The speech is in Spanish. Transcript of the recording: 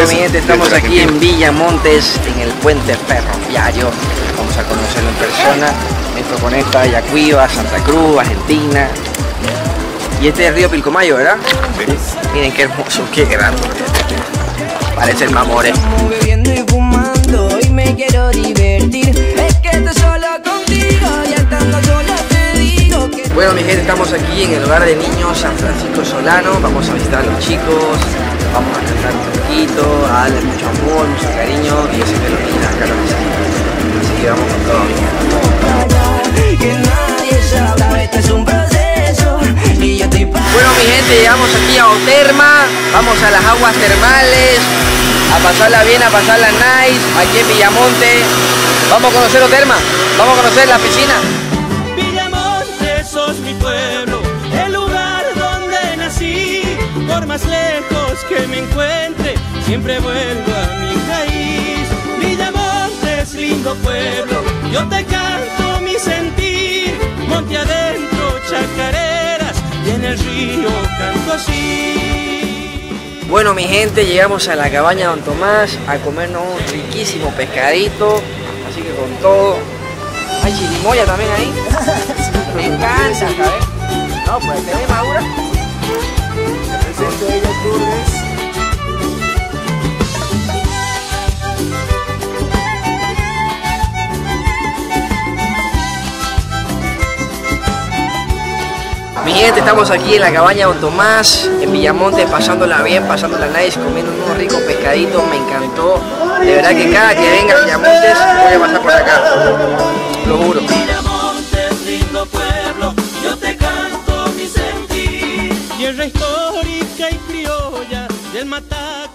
mi gente, estamos aquí en Villamontes, en el puente ferroviario. Vamos a conocerlo en persona. Esto conecta Yacuiba, Santa Cruz, Argentina. Y este es el río Pilcomayo, ¿verdad? Sí. Miren qué hermoso, qué grande. Parece el Mamoré. Bebiendo y fumando y me quiero divertir. Es que estoy solo contigo y estando solo te digo que... Bueno, mi gente, estamos aquí en el hogar de niños San Francisco Solano. Vamos a visitar a los chicos, vamos a cantar un poquito, a darle mucho amor, mucho cariño, y yo siempre los niños acá lo necesitan. Así que vamos con todo, mi gente. Que nadie sabe, este es un proceso y yo estoy Bueno, mi gente, llegamos aquí a Oterma, vamos a las aguas termales, a pasarla bien, a pasarla nice, aquí en Villamonte. Vamos a conocer Oterma, vamos a conocer la piscina. Villamonte, sos mi pueblo, el lugar donde nací. Por más lejos que me encuentre, siempre vuelvo a mi raíz. Villamonte es lindo pueblo, yo te canto mi sentir. Monte adentro, chacareras, y en el río canto así. Bueno, mi gente, llegamos a la cabaña de Don Tomás a comernos un riquísimo pescadito, así que con todo. Hay chirimoya también ahí. Me encanta, ¿sabes? No, pues tenés madura. Presento ellas Lourdes. Mi gente, estamos aquí en la cabaña de Don Tomás, en Villamonte, pasándola bien, pasándola nice, comiendo unos ricos pescaditos, me encantó. De verdad que cada que venga a Villamontes voy a pasar por acá, lo juro. Villamontes, lindo pueblo, yo te canto mi sentir. Tierra histórica y criolla del Mataco.